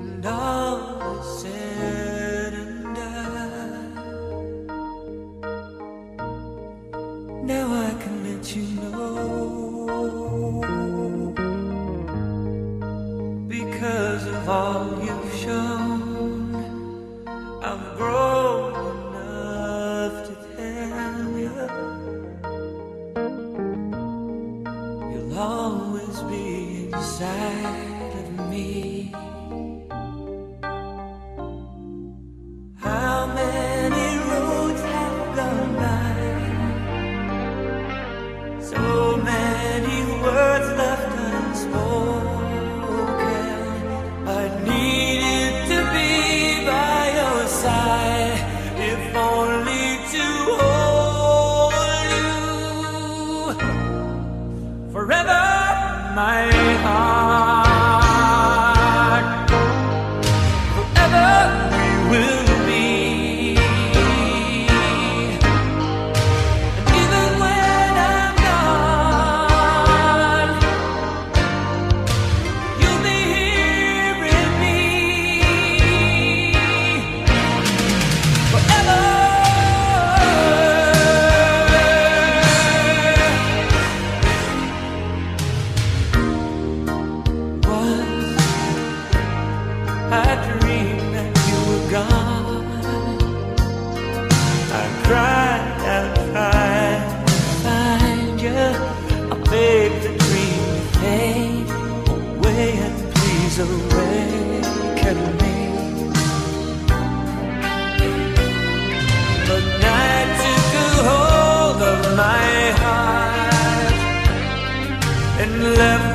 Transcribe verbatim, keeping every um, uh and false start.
And all is said and done, now I can let you know, because of all you've shown, I've grown enough to tell you, you'll always be inside of me. How many roads have gone by, so many words left unspoken. I needed to be by your side, if only to hold you forever, my heart. Forever we will. I dreamed that you were gone. I cried out trying to find you. I begged the dream to fade away and please awaken me. But night took a hold of my heart and left